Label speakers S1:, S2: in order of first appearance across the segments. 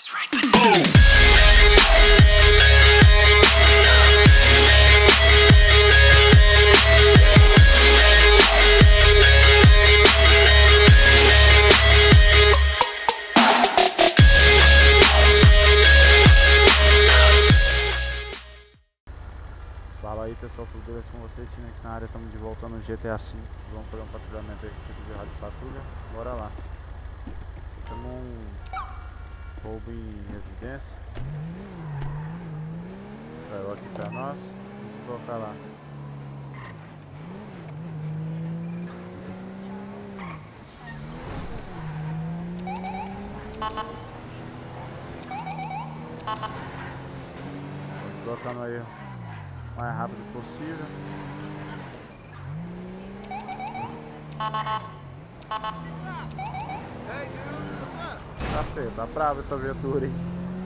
S1: Fala aí pessoal, tudo beleza com vocês? Tinex na área, estamos de volta no GTA V. Vamos fazer um patrulhamento aqui de rádio patrulha. Bora lá. Temos um roubo em residência. Saiu aqui pra nós. Vamos colocar lá. Vamos colocando aí o mais rápido possível. Tá feio, tá brava essa viatura, hein?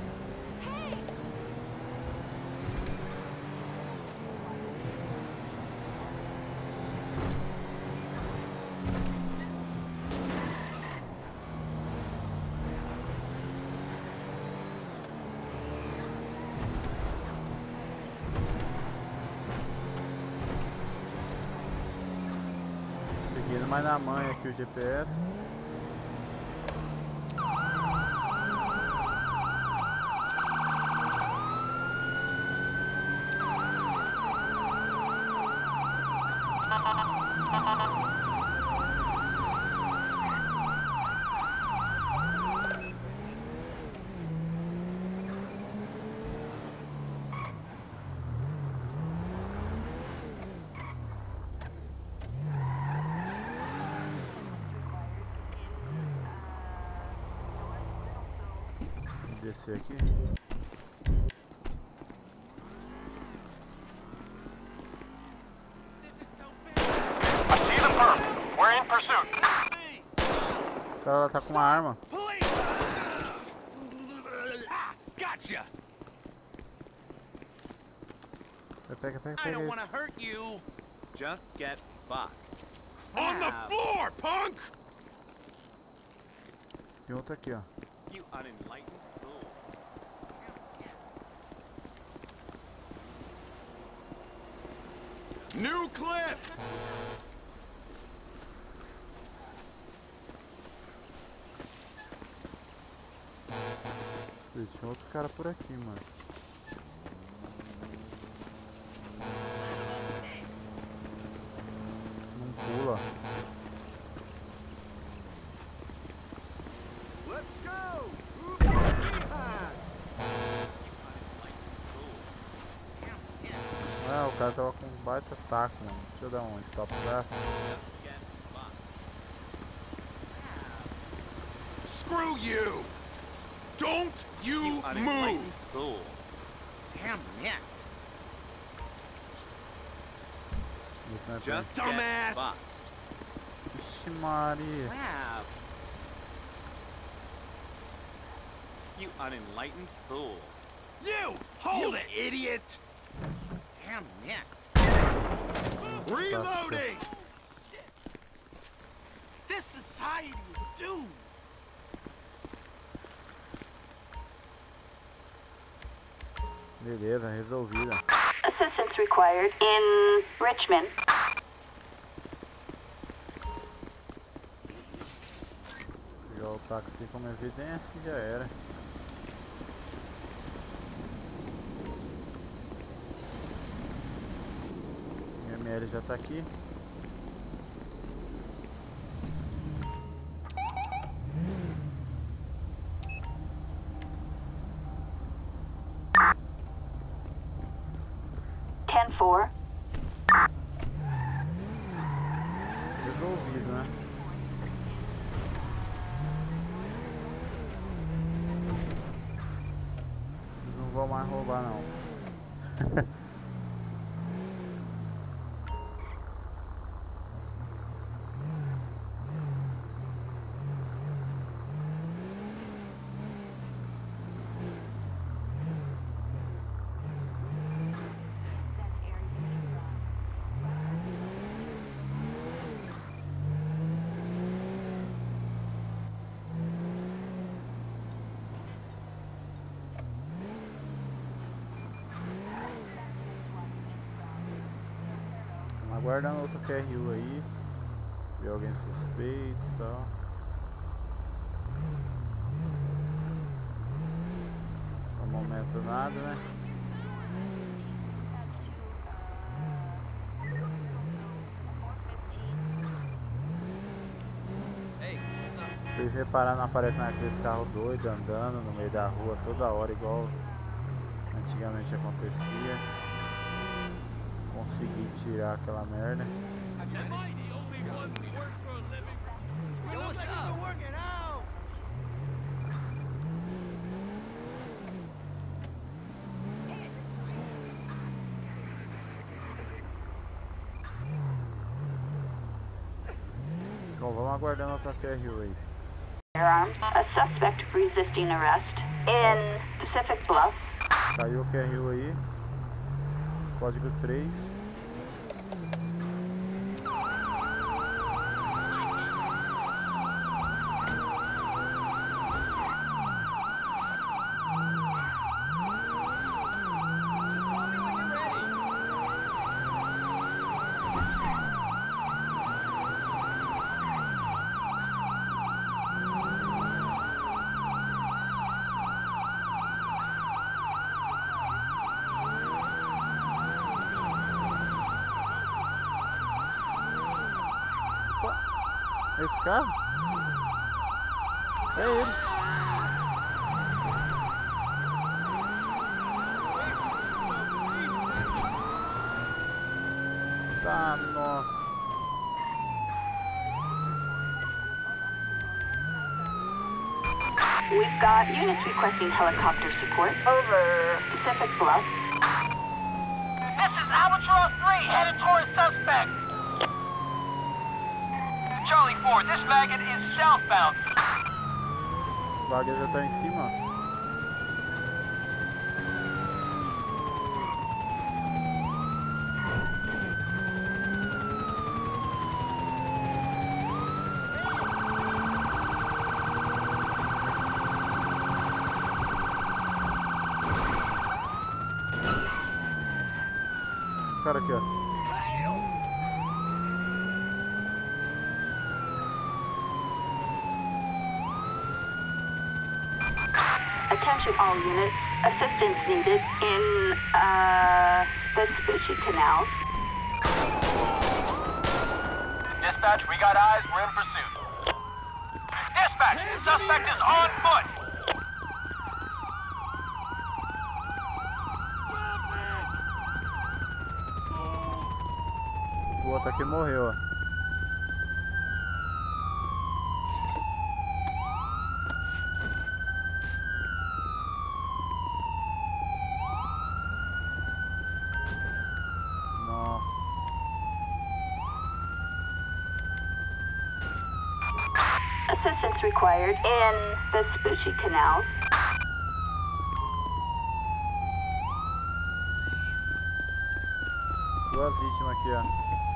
S1: Seguindo mais na manha aqui o GPS. Descer aqui. O cara tá com uma arma. Pega, pega, pega.
S2: Just get fucked.
S3: On the floor, punk!
S1: Tem outro aqui, ó.
S2: You unenlightened fool.
S3: New clip!
S1: Tinha outro cara por aqui, mano. Não pula.
S3: Let's go!
S1: Ah, o cara tava com um baita taco, mano. Deixa eu dar um stop pra.
S3: Screw you! Don't you move!
S2: Fool.
S3: Damn it!
S1: Just
S2: Just
S3: Dumbass.
S2: get fucked.
S1: Ixi, Maria.
S2: Crap. You unenlightened fool.
S3: You! Hold it, idiot! Damn it! Reloading! This society is doomed!
S1: Beleza, resolvida.
S4: Assistance required in Richmond.
S1: Pegar o taco aqui como evidência e já era. O ML já tá aqui. Resolvido, né? Vocês não vão mais roubar, não. Aguardando outro QRU aí. Ver alguém suspeito e tal. No momento nada, né? Vocês repararam, não aparece naqueles carros doidos andando no meio da rua toda hora, igual antigamente acontecia. Consegui tirar aquela merda. Bom, vamos aguardando outra QRU aí.
S4: A suspect resisting arrest in Pacific Bluff.
S1: Caiu o QRU aí. Código 3. Esse carro? É ele. Tá, nossa.
S4: We've got units requesting helicopter support over Pacific Bluff.
S5: This is Albatross 3, headed towards suspect. Charlie 4, this wagon is southbound.
S1: O bagulho já tá em cima. O cara aqui, ó.
S4: Attention all units. Assistance needed in, Vespucci Canal.
S5: Dispatch, we got eyes, we're in pursuit. Dispatch, suspect is on foot.
S1: O outro aqui morreu, ó.
S4: Assistance required in Vespucci Canal.
S1: Duas vítimas aqui, ó.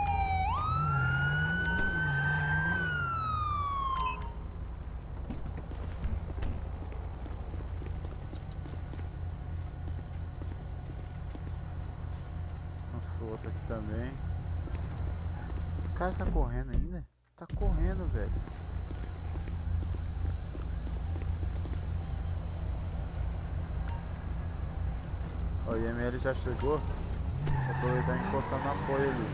S1: Nossa, o outro aqui também. O cara tá correndo ainda? Tá correndo, velho. Ó, o IML já chegou. Vou aproveitar e encostar no apoio ali.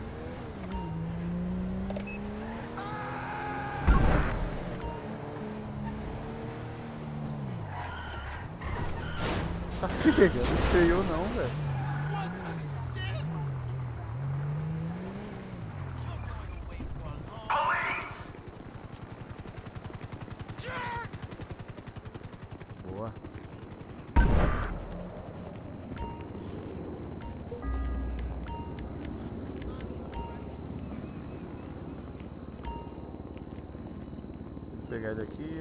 S1: Tá pegando feio não, velho. Boa. Vou pegar ele aqui,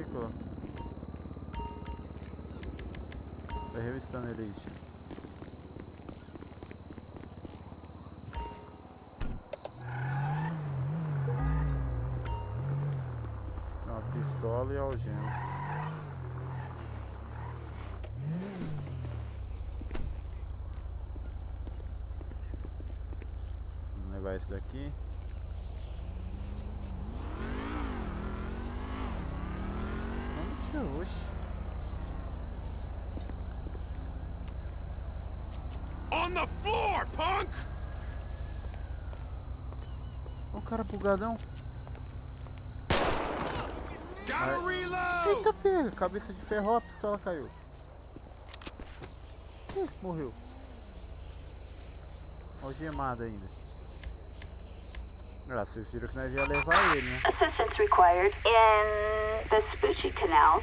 S1: vai revistando ele aí, Chico. Tem uma pistola e algema. Vamos levar esse daqui. Oxi.
S3: On the floor, punk!
S1: Ó o cara bugadão.
S3: Gotta reload!
S1: Eita pega, cabeça de ferro, a pistola caiu. Ih, morreu. Algemado ainda. Ah, vocês viram que nós ia levar ele, né?
S4: Assistance required in the Vespucci Canals.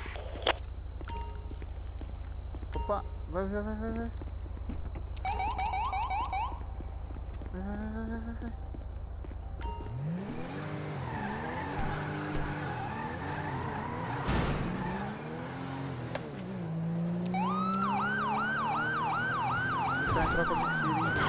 S1: Opa, vai. Vai. Isso é em troca de tiro, hein?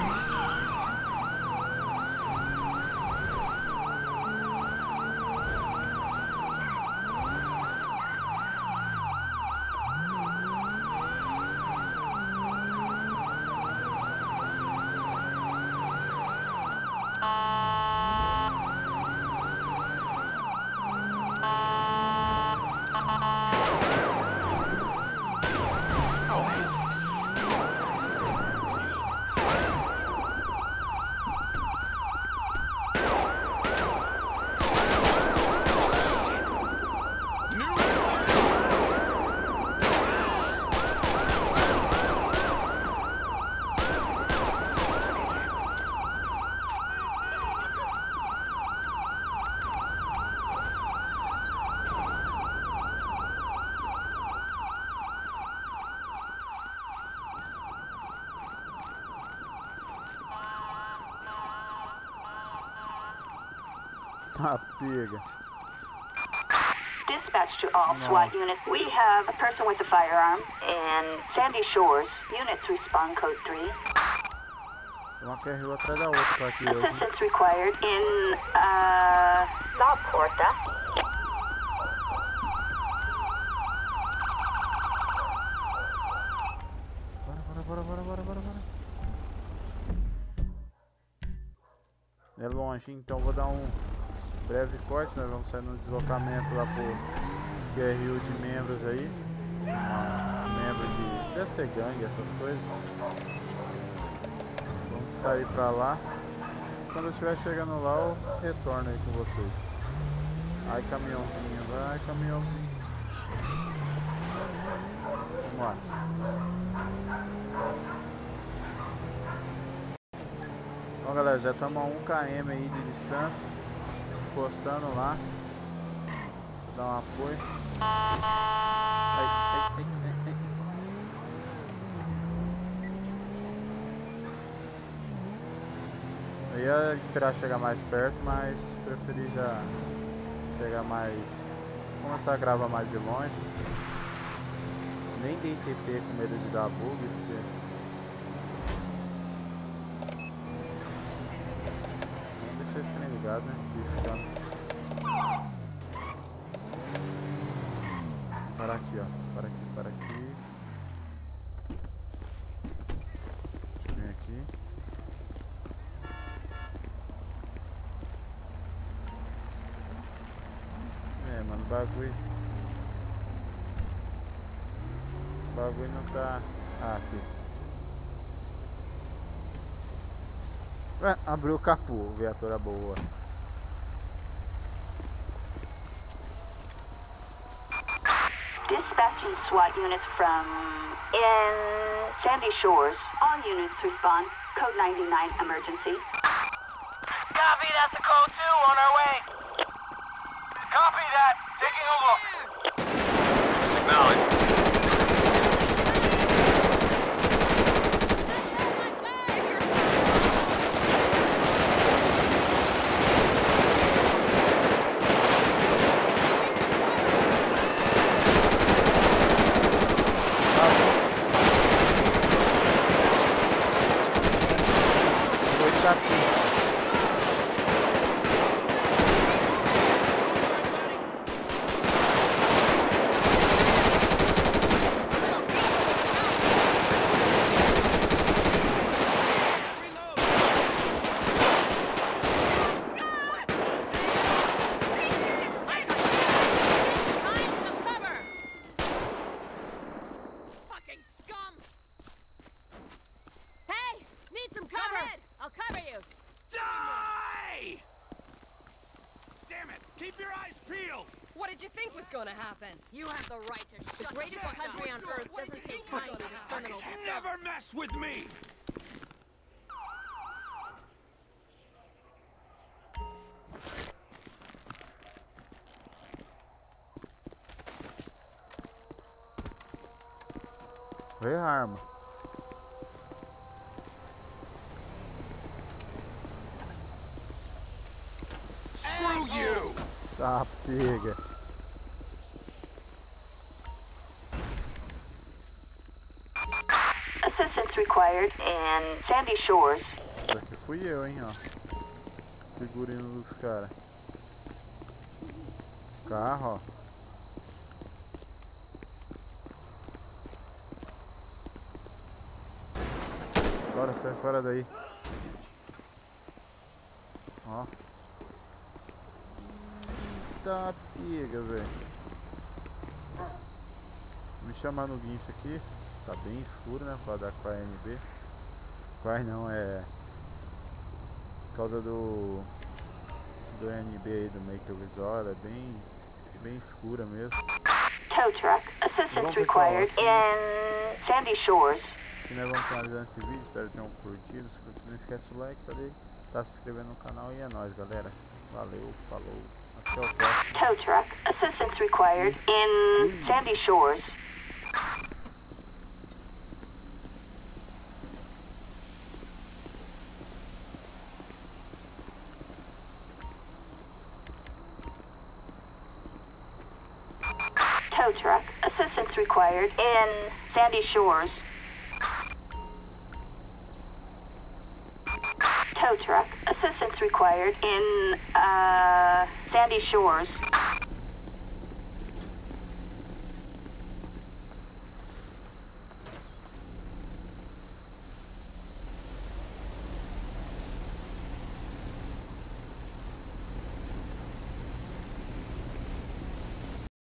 S1: Tá pega.
S4: Dispatch to all SWAT units. We have a person with a firearm in Sandy Shores. Units respond code 3.
S1: Uma carril atrás da outra aqui hoje.
S4: Assistance required in La Porta.
S1: Bora. É longe, então vou dar um breve corte. Nós vamos sair no deslocamento lá pro QRU de membros aí. Membros de... deve ser gangue, essas coisas. Vamos sair pra lá. Quando eu estiver chegando lá, eu retorno aí com vocês. Ai, caminhãozinho, vai, caminhãozinho. Vamos lá. Bom, galera, já estamos a 1 km aí de distância, encostando lá. Vou dar um apoio. Ai. Eu ia esperar chegar mais perto, mas preferi já chegar mais... começar a gravar mais de longe. Nem dei TP com medo de dar bug, porque... vocês têm ligado, né? Piscando. Para aqui, ó. Para aqui. Deixa eu vir aqui. É, mano, o bagulho não tá... Ah, aqui. Abriu o capô, viatura boa.
S4: Dispatching SWAT units from in Sandy Shores. All units respond. Code 99 emergency.
S5: Copy, that's the code 2 on our way. Copy that. Taking a look. Acknowledged.
S3: Keep your eyes peeled!
S6: What did you think was gonna happen?
S7: You have the right to shut
S6: The greatest
S7: your
S6: country on
S7: mouth.
S6: earth
S7: What did
S6: doesn't
S7: you
S6: take
S7: think was
S6: kindly
S7: gonna
S6: to
S7: happen?
S6: criminals.
S3: Never mess with me!
S1: Vê a arma.
S3: Screw you!
S1: Tá, pega.
S4: Assistance required in Sandy Shores.
S1: Isso aqui fui eu, hein, ó. Figurino dos caras. Carro, ó. Bora, sai fora daí. Ó. Eita, pega, velho. Vou me chamar no guincho aqui. Tá bem escuro, né? Por causa da KNB. Quais não, é... Por causa do NB aí, do Make Visual. Ela é bem escura mesmo.
S4: Tow truck. Assistance
S1: Bom, pessoal,
S4: required
S1: assim-
S4: in Sandy Shores.
S1: Se nós vamos finalizando esse vídeo, espero que tenham curtido. Se curtiu, não esquece o like, tá se inscrevendo no canal e é nóis, galera. Valeu, falou, até o próximo.
S4: Tow truck. Assistance required in Sandy Shores. Tow truck. Assistance required in Sandy Shores. Tow truck. Assistance required in Sandy Shores.